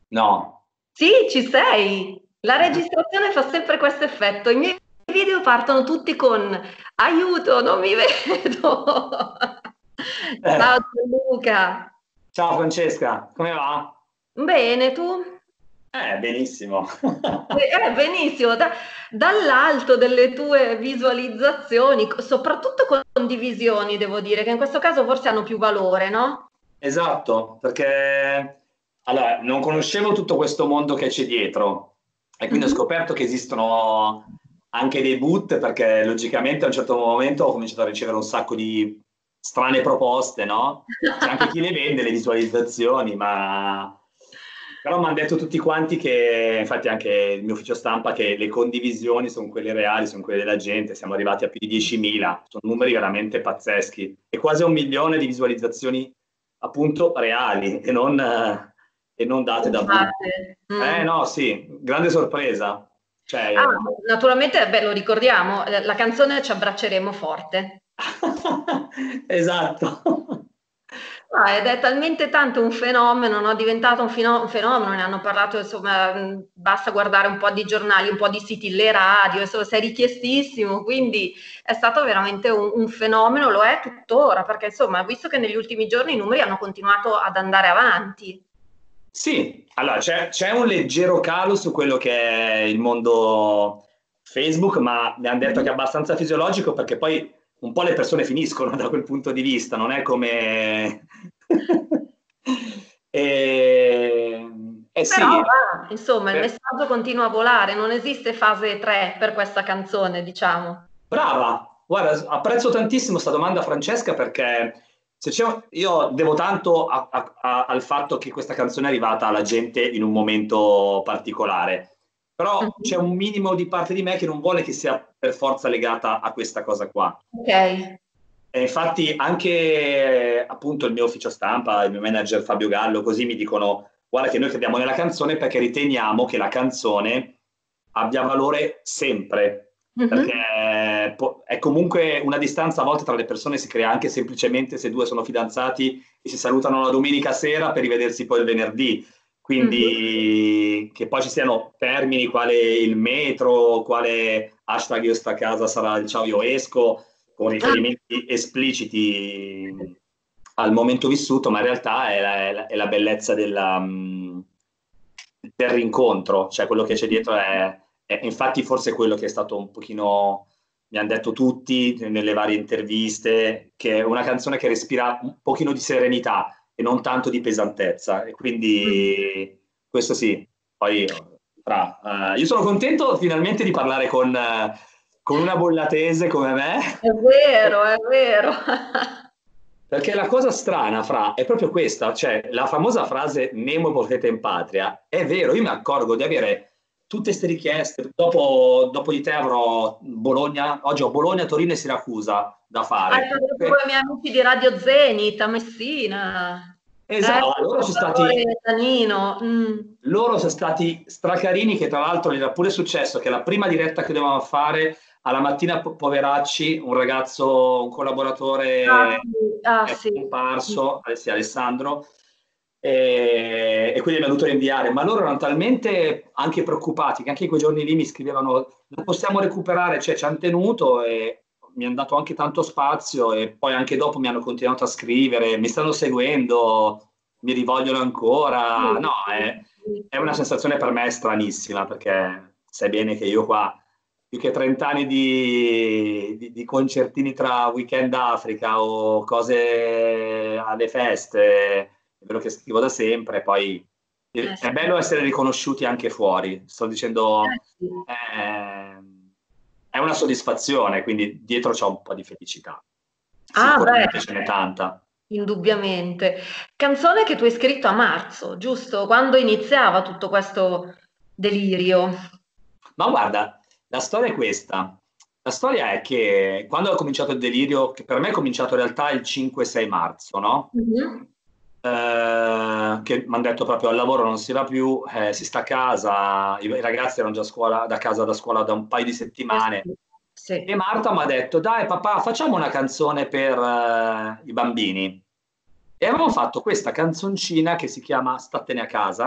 No. Sì, ci sei. La registrazione fa sempre questo effetto. I miei video partono tutti con aiuto, non mi vedo. Ciao Eh, Luca. ciao Francesca, come va? Bene, tu? Benissimo. Benissimo. Dall'alto delle tue visualizzazioni, soprattutto condivisioni, devo dire, che in questo caso forse hanno più valore, no? Esatto, perché allora, non conoscevo tutto questo mondo che c'è dietro e quindi ho Mhm. scoperto che esistono anche dei boot perché logicamente a un certo momento ho cominciato a ricevere un sacco di strane proposte, no? C'è anche chi le vende le visualizzazioni, ma però mi hanno detto tutti quanti che, infatti anche il mio ufficio stampa, che le condivisioni sono quelle reali, sono quelle della gente, siamo arrivati a più di 10.000, sono numeri veramente pazzeschi e quasi 1 milione di visualizzazioni appunto reali e non date da boot. Pensate. Mm. No, sì, grande sorpresa. Ah, Cioè, naturalmente, beh, lo ricordiamo, la canzone Ci abbracceremo forte. esatto. Ed è talmente tanto un fenomeno, no? È diventato un fenomeno, ne hanno parlato, insomma, basta guardare un po' di giornali, un po' di siti, le radio, insomma, sei richiestissimo, quindi è stato veramente un fenomeno, lo è tuttora, perché insomma, visto che negli ultimi giorni i numeri hanno continuato ad andare avanti. Sì, allora c'è un leggero calo su quello che è il mondo Facebook, ma mi hanno detto che è abbastanza fisiologico perché poi un po' le persone finiscono da quel punto di vista, non è come... e, Però sì, va, insomma, il eh, messaggio continua a volare, non esiste fase 3 per questa canzone, diciamo. brava, guarda, apprezzo tantissimo questa domanda Francesca perché io devo tanto al fatto che questa canzone è arrivata alla gente in un momento particolare, però c'è Mhm. un minimo di parte di me che non vuole che sia per forza legata a questa cosa qua. Ok. E infatti anche appunto il mio ufficio stampa, il mio manager Fabio Gallo, così mi dicono, guarda che noi crediamo nella canzone perché riteniamo che la canzone abbia valore sempre, perché Mhm. è comunque una distanza a volte tra le persone si crea anche semplicemente se due sono fidanzati e si salutano la domenica sera per rivedersi poi il venerdì. Mhm. Quindi che poi ci siano termini quale il metro, quale hashtag io sto a casa sarà il ciao io esco, con Ah, riferimenti espliciti al momento vissuto, ma in realtà è la bellezza del rincontro, cioè quello che c'è dietro è infatti forse quello che è stato un pochino, mi hanno detto tutti nelle varie interviste, che è una canzone che respira un pochino di serenità e non tanto di pesantezza, e mm. quindi questo sì. Poi, io sono contento finalmente di parlare con una bollatese come me, È vero, è vero. perché la cosa strana, è proprio questa, cioè la famosa frase Nemo potete in patria, è vero, io mi accorgo di avere tutte queste richieste, dopo di te avrò Bologna, oggi ho Bologna, Torino e Siracusa da Hai fare. parlato con i miei amici di Radio Zenit a Messina. Esatto, loro sono stati Salvatore Tanino. Mm. Loro sono stati stracarini, che tra l'altro gli era pure successo che la prima diretta che dovevamo fare, alla mattina poveracci, un ragazzo, un Ah, collaboratore sì. Ah, è sì. comparso, sì, Alessandro, e quindi mi ha dovuto rinviare, ma loro erano talmente anche preoccupati che anche in quei giorni lì mi scrivevano, la possiamo recuperare, cioè ci hanno tenuto e mi hanno dato anche tanto spazio e poi anche dopo mi hanno continuato a scrivere, mi stanno seguendo, mi rivogliono ancora, Sì, no, sì, è una sì. sensazione per me stranissima perché sai bene che io qua più che 30 anni di concertini tra Weekend Africa o cose alle feste, è vero che scrivo da sempre, poi è Sì. bello essere riconosciuti anche fuori, sto dicendo, Sì. è una soddisfazione, quindi dietro c'è un po' di felicità, Ah, beh, sicuramente ce n'è tanta. indubbiamente. Canzone che tu hai scritto a marzo, giusto? Quando iniziava tutto questo delirio. Ma guarda, la storia è questa. La storia è che quando ho cominciato il delirio, che per me è cominciato in realtà il 5-6 marzo, no? Mhm. Che mi hanno detto proprio al lavoro non si va più, si sta a casa, i ragazzi erano già a scuola, da casa da scuola da un paio di Eh settimane sì. e Sì. Marta mi ha detto dai papà facciamo una canzone per i bambini e avevamo fatto questa canzoncina che si chiama Statene a casa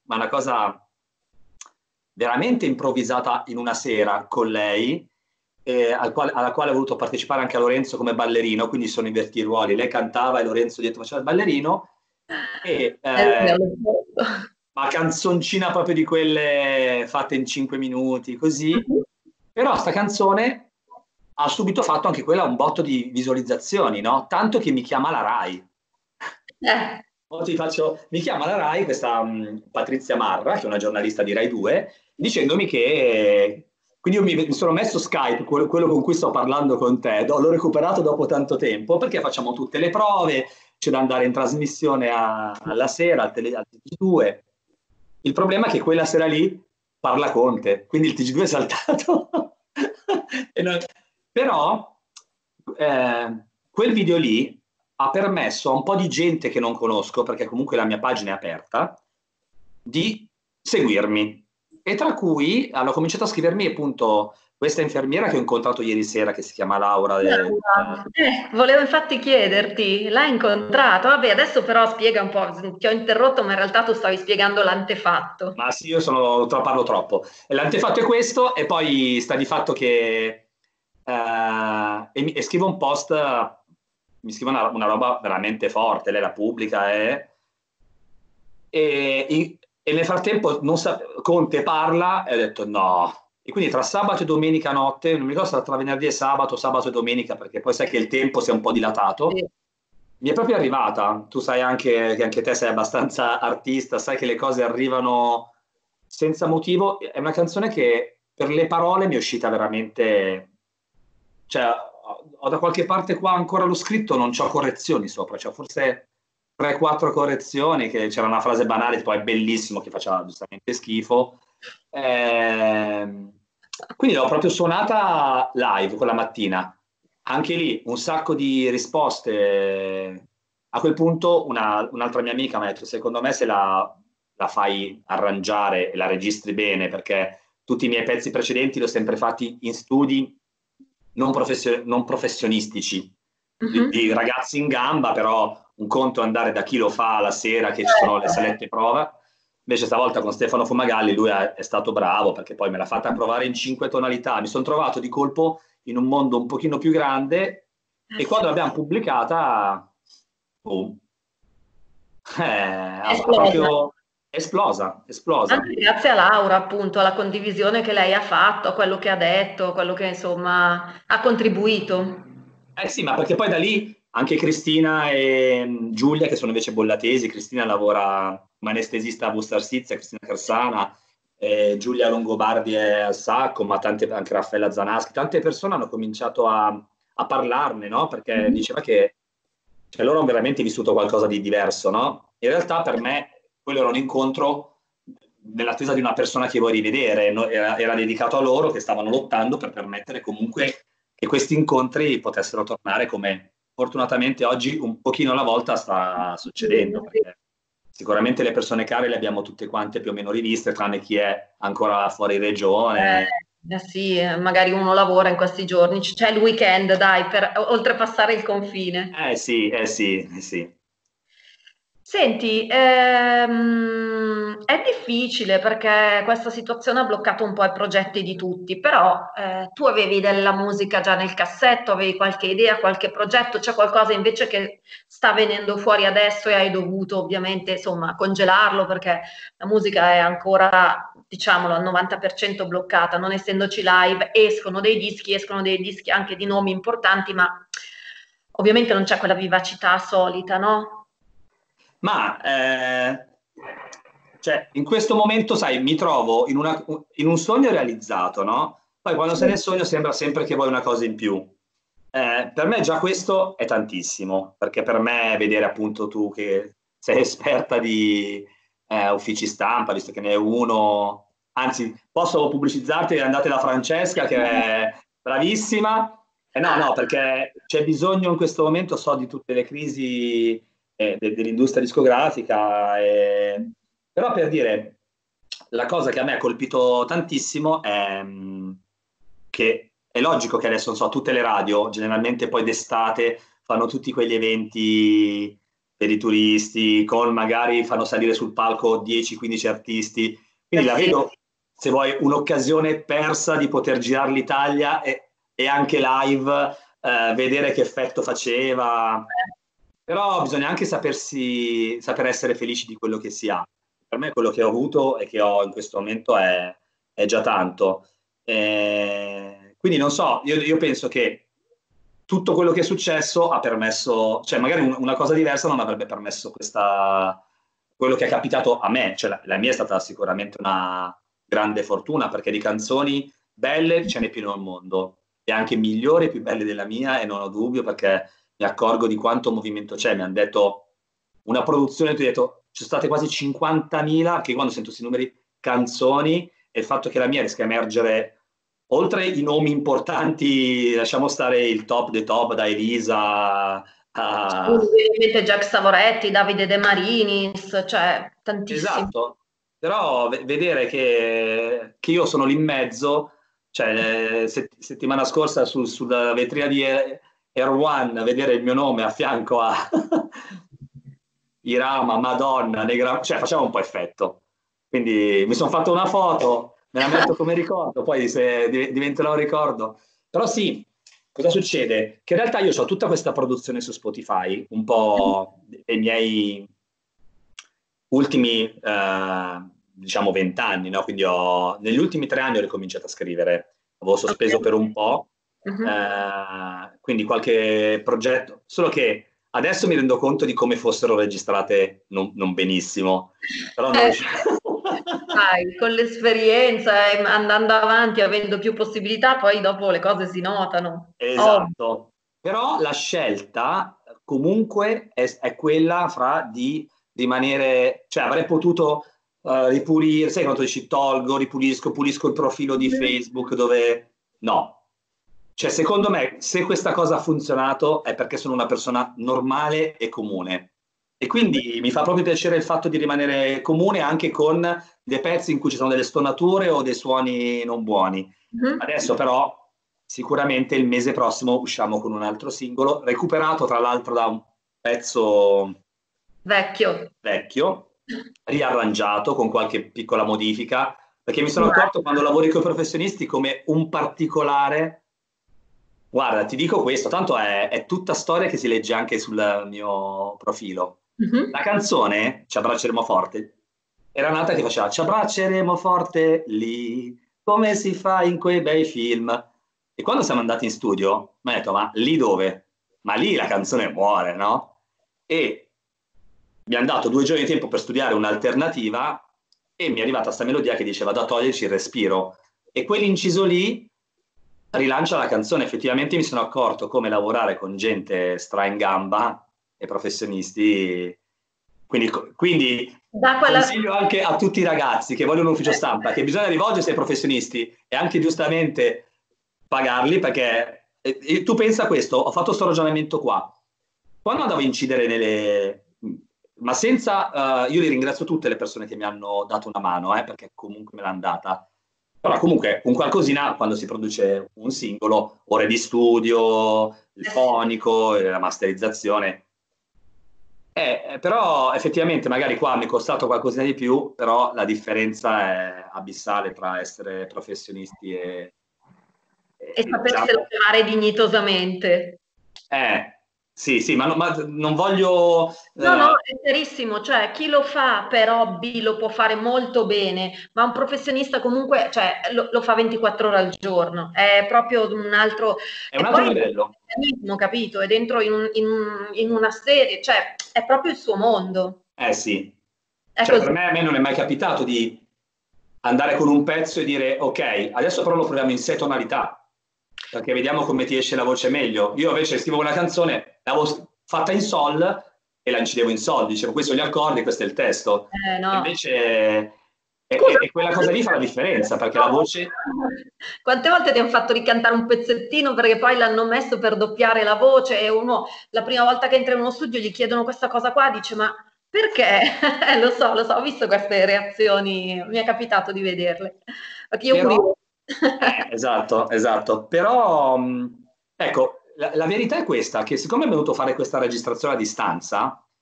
ma una cosa veramente improvvisata in una sera con lei, alla quale ho voluto partecipare anche a Lorenzo come ballerino, quindi sono invertiti i ruoli. Lei cantava e Lorenzo dietro faceva il ballerino, e sì, allo sbocco. ma canzoncina proprio di quelle fatte in 5 minuti, così. Però sta canzone ha subito fatto anche quella un botto di visualizzazioni, no? Tanto che mi chiama la Rai. Eh, Mi chiama la Rai, questa Patrizia Marra, che è una giornalista di Rai 2, dicendomi che... Quindi io mi sono messo Skype, quello con cui sto parlando con te, l'ho recuperato dopo tanto tempo, perché facciamo tutte le prove, c'è da andare in trasmissione alla sera, al TG2. Il problema è che quella sera lì parla Conte, quindi il TG2 è saltato. E però quel video lì ha permesso a un po' di gente che non conosco, perché comunque la mia pagina è aperta, di seguirmi. E tra cui hanno cominciato a scrivermi appunto questa infermiera che ho incontrato ieri sera, che si chiama Laura. Laura, volevo infatti chiederti, l'hai incontrato? Vabbè, adesso però spiega un po', ti ho interrotto, ma in realtà tu stavi spiegando l'antefatto. Ma sì, io parlo troppo. E l'antefatto è questo, e poi sta di fatto che e scrivo un post, mi scrive una roba veramente forte, lei la pubblica e nel frattempo Conte parla e ho detto no. E quindi tra sabato e domenica notte, non mi ricordo se era tra venerdì e sabato e domenica, perché poi sai che il tempo si è un po' dilatato, Sì. mi è proprio arrivata. Tu sai anche che anche te sei abbastanza artista, sai che le cose arrivano senza motivo. È una canzone che per le parole mi è uscita veramente... Cioè, ho da qualche parte qua ancora lo scritto, non c'ho correzioni sopra, c'ho forse 3-4 correzioni, che c'era una frase banale, tipo è bellissimo, che faceva giustamente schifo. Ehm, quindi l'ho proprio suonata live quella mattina. Anche lì un sacco di risposte. A quel punto un'altra mia amica mi ha detto, secondo me se la fai arrangiare e la registri bene, perché tutti i miei pezzi precedenti li ho sempre fatti in studi non professionistici, Mhm. di ragazzi in gamba, però un conto è andare da chi lo fa la sera, che ci sono le salette prova. Invece stavolta con Stefano Fumagalli lui è stato bravo, perché poi me l'ha fatta provare in 5 tonalità. Mi sono trovato di colpo in un mondo un pochino più grande, e Sì. quando l'abbiamo pubblicata, boom, È ha esplosa. proprio esplosa, esplosa. Anche grazie a Laura, appunto, alla condivisione che lei ha fatto, a quello che ha detto, a quello che insomma ha contribuito. Eh sì, ma perché poi da lì anche Cristina e Giulia, che sono invece bollatesi, Cristina lavora come anestesista a Busto Arsizia, Cristina Carsana, Giulia Longobardi è al Sacco, ma anche Raffaella Zanaschi, tante persone hanno cominciato a parlarne, no? Perché Mhm. diceva che cioè, loro hanno veramente vissuto qualcosa di diverso, no? In realtà per me quello era un incontro nell'attesa di una persona che vuoi rivedere, no? Era dedicato a loro che stavano lottando per permettere comunque che questi incontri potessero tornare, come fortunatamente oggi un pochino alla volta sta Sì, succedendo, sì. perché sicuramente le persone care le abbiamo tutte quante più o meno riviste, tranne chi è ancora fuori regione. Sì, magari uno lavora in questi giorni, c'è il weekend, dai, per oltrepassare il confine. Eh sì, eh sì, eh sì. Senti, è difficile perché questa situazione ha bloccato un po' i progetti di tutti, però tu avevi della musica già nel cassetto, avevi qualche idea, qualche progetto, c'è qualcosa invece che sta venendo fuori adesso e hai dovuto ovviamente, insomma, congelarlo perché la musica è ancora, diciamolo, al 90% bloccata, non essendoci live, escono dei dischi anche di nomi importanti, ma ovviamente non c'è quella vivacità solita, no? Ma cioè, in questo momento, sai, mi trovo in un sogno realizzato, no? Poi quando sei nel Sì. sogno sembra sempre che vuoi una cosa in più. Per me già questo è tantissimo, perché per me vedere appunto tu che sei esperta di uffici stampa, visto che ne è uno, anzi, posso pubblicizzarti e andate da Francesca che è bravissima. No, no, perché c'è bisogno in questo momento, so, di tutte le crisi dell'industria discografica. Però per dire, la cosa che a me ha colpito tantissimo è che è logico che adesso, non so, tutte le radio generalmente poi d'estate fanno tutti quegli eventi per i turisti, con magari fanno salire sul palco 10-15 artisti. Quindi la sì. vedo, se vuoi, un'occasione persa di poter girare l'Italia e anche live, vedere che effetto faceva. Però bisogna anche saper essere felici di quello che si ha. Per me quello che ho avuto e che ho in questo momento è già tanto. Quindi non so, io penso che tutto quello che è successo ha permesso, cioè magari una cosa diversa non avrebbe permesso quello che è capitato a me, cioè la mia è stata sicuramente una grande fortuna perché di canzoni belle ce n'è più nel mondo e anche migliori e più belle della mia e non ho dubbio perché mi accorgo di quanto movimento c'è. Mi hanno detto una produzione, ti ho detto, ci sono state quasi 50.000, che quando sento questi numeri, canzoni, e il fatto che la mia riesca a emergere, oltre i nomi importanti, lasciamo stare il top dei top, da Elisa a... Ovviamente Jack Savoretti, Davide De Marinis, cioè tantissimi. Esatto, però vedere che io sono lì in mezzo, cioè settimana scorsa sulla vetrina di Air One, vedere il mio nome a fianco a Irama, Madonna, Negra, cioè faceva un po' effetto. Quindi mi sono fatto una foto, me la metto come ricordo, poi se diventerà un ricordo. Però sì, cosa succede? Che in realtà io ho tutta questa produzione su Spotify, un po' dei miei ultimi, diciamo, 20 anni, no? Quindi negli ultimi 3 anni ho ricominciato a scrivere, avevo sospeso per un po', Mhm. quindi qualche progetto, solo che adesso mi rendo conto di come fossero registrate non benissimo, però non Eh, riuscivo. Sai, con l'esperienza e andando avanti, avendo più possibilità, poi dopo le cose si notano. Ovvio. Esatto, però la scelta comunque è quella fra di rimanere, cioè avrei potuto ripulire, sai quando dici tolgo, ripulisco, pulisco il profilo di Mhm. Facebook dove... No, cioè secondo me se questa cosa ha funzionato è perché sono una persona normale e comune e Mhm. quindi mi fa proprio piacere il fatto di rimanere comune anche con dei pezzi in cui ci sono delle stonature o dei suoni non buoni. Mhm. Adesso però sicuramente il mese prossimo usciamo con un altro singolo, recuperato tra l'altro da un pezzo Vecchio. vecchio, riarrangiato con qualche piccola modifica, perché mi sono accorto Immagino. quando lavori con i professionisti come un particolare, guarda, ti dico questo, tanto è tutta storia che si legge anche sul mio profilo. La Mhm. canzone, Ci abbracceremo forte, era nata che faceva Ci abbracceremo forte lì, come si fa in quei bei film. E quando siamo andati in studio, mi ha detto, ma lì dove? Ma lì la canzone muore, no? E mi hanno dato 2 giorni di tempo per studiare un'alternativa e mi è arrivata questa melodia che diceva da toglierci il respiro. E quell'inciso lì rilancia la canzone. Effettivamente mi sono accorto come lavorare con gente stra in gamba e professionisti. Quindi Da quella... consiglio anche a tutti i ragazzi che vogliono un ufficio stampa che bisogna rivolgersi ai professionisti e anche giustamente pagarli perché tu pensa a questo, ho fatto questo ragionamento qua. Quando andavo a incidere ma senza... io li ringrazio tutte le persone che mi hanno dato una mano, perché comunque me l'hanno data. Però comunque un qualcosina quando si produce un singolo, ore di studio, il Sì. fonico, la masterizzazione. Però effettivamente magari qua mi è costato qualcosina di più, però la differenza è abissale tra essere professionisti E saperselo diciamo, fare dignitosamente. sì, sì, ma non voglio... No, no, è verissimo, cioè chi lo fa per hobby lo può fare molto bene, ma un professionista comunque, cioè, lo fa 24 ore al giorno, è proprio un altro... è un E altro poi è livello. un capito? È dentro in una serie, cioè, è proprio il suo mondo. Eh sì, È cioè per così. me, a me non è mai capitato di andare con un pezzo e dire ok, adesso però lo proviamo in 6 tonalità, perché vediamo come ti esce la voce meglio. Io invece scrivo una canzone, l'avevo fatta in sol e la incidevo in sol, dicevo questi sono gli accordi, questo è il testo. No. Invece Scusa, e quella cosa lì fa la differenza, perché la no. voce... Quante volte ti hanno fatto ricantare un pezzettino perché poi l'hanno messo per doppiare la voce e uno, la prima volta che entra in uno studio gli chiedono questa cosa qua, dice ma perché? Lo so, ho visto queste reazioni, mi è capitato di vederle, perché io Però, curioso. esatto, esatto. Però, ecco, la verità è questa, che siccome è venuto a fare questa registrazione a distanza,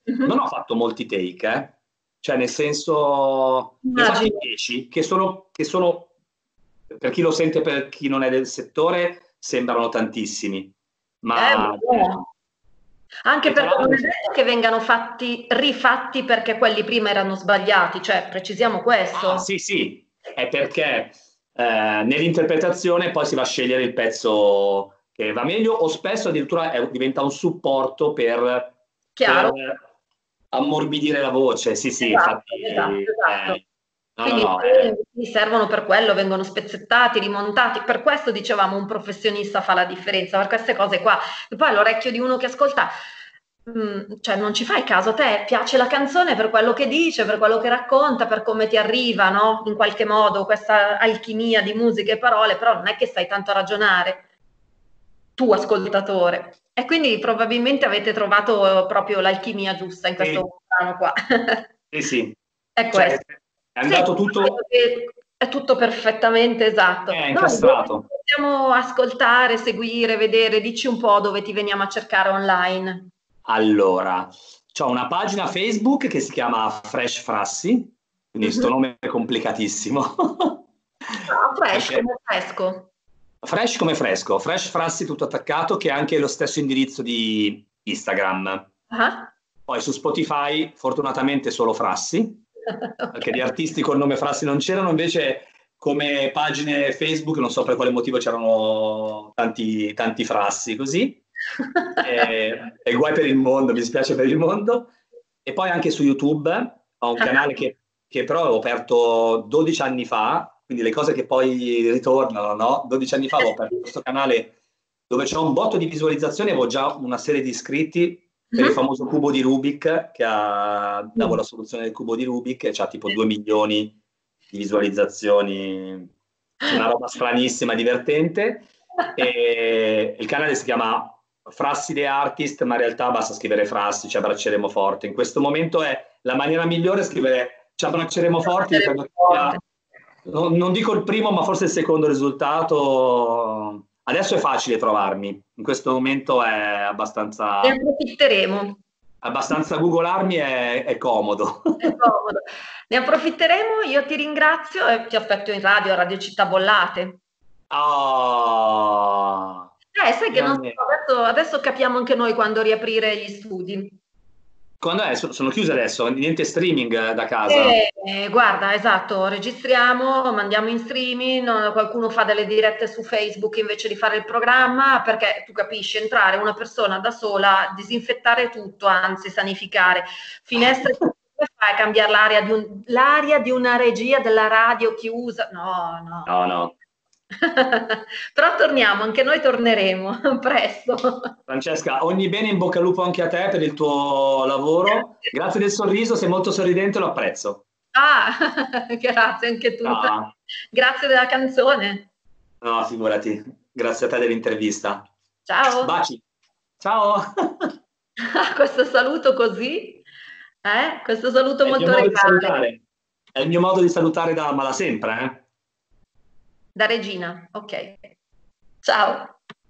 Non ho fatto molti take, cioè nel senso, ne ho fatti Immagino. 10, che sono, per chi lo sente, per chi non è del settore, sembrano tantissimi, ma No. Anche e tra perché non l'altro è detto che vengano rifatti perché quelli prima erano sbagliati, cioè precisiamo ah, questo. sì, sì, è perché nell'interpretazione poi si va a scegliere il pezzo che va meglio o spesso addirittura diventa un supporto per Chiaro? ammorbidire la voce. Sì, sì, Esatto, infatti, esatto, esatto. no, no, Quindi no, sì, servono per quello, vengono spezzettati, rimontati. Per questo dicevamo un professionista fa la differenza, per queste cose qua. E poi all'orecchio di uno che ascolta, cioè non ci fai caso, a te piace la canzone per quello che dice, per quello che racconta, per come ti arriva, no? In qualche modo, questa alchimia di musica e parole, però non è che stai tanto a ragionare, tu ascoltatore. E quindi probabilmente avete trovato proprio l'alchimia giusta in sì, questo brano qua. sì, sì. È Cioè, questo. è Sì, andato credo tutto, che è tutto perfettamente esatto. è Noi dove ti incastrato. possiamo ascoltare, seguire, vedere? Dici un po' dove ti veniamo a cercare online. Allora, c'ho una pagina Facebook che si chiama Fresh Frassi, quindi sto Mhm. nome è complicatissimo. Ah, fresh, Perché come fresco. Fresh come fresco, Fresh Frassi tutto attaccato, che è anche lo stesso indirizzo di Instagram. Ah. Poi su Spotify, fortunatamente solo Frassi, Ok. perché di artisti col nome Frassi non c'erano, invece come pagine Facebook, non so per quale motivo c'erano tanti Frassi così. E guai per il mondo, mi spiace per il mondo. E poi anche su YouTube ho un canale che però ho aperto 12 anni fa, quindi le cose che poi ritornano, no? 12 anni fa avevo aperto questo canale dove c'è un botto di visualizzazioni, avevo già una serie di iscritti per il Mhm. famoso cubo di Rubik, davo Mm. la soluzione del cubo di Rubik, e c'ha tipo 2 milioni di visualizzazioni, una roba stranissima, divertente. E il canale si chiama Frassi the Artist, ma in realtà basta scrivere Frassi, ci abbracceremo forte. In questo momento è la maniera migliore scrivere ci abbracceremo forte, io credo che sia, Forte. non dico il primo, ma forse il secondo risultato. Adesso è facile trovarmi, in questo momento è Ne abbastanza, approfitteremo. abbastanza googlarmi è comodo. È comodo. Ne approfitteremo, io ti ringrazio e ti aspetto in radio, a Radio Città Bollate. Ah, Sai che non finalmente. so, adesso capiamo anche noi quando riaprire gli studi. Quando è? Sono chiuse adesso, niente streaming da casa. Guarda, esatto, registriamo, mandiamo in streaming, qualcuno fa delle dirette su Facebook invece di fare il programma, perché tu capisci, entrare una persona da sola, disinfettare tutto, anzi sanificare, finestre, come fai a cambiare l'aria di una regia della radio chiusa? No, no. No, no. Però torniamo, anche noi torneremo presto. Francesca, ogni bene in bocca al lupo anche a te per il tuo lavoro. Grazie del sorriso, sei molto sorridente, lo apprezzo. Ah, grazie anche tu. Ah, Grazie della canzone. no, figurati. Grazie a te dell'intervista. Ciao. Baci. Ciao. Questo saluto così, questo saluto È il mio molto modo di regale. salutare. È il mio modo di salutare da sempre, eh. Da regina, ok. Ciao.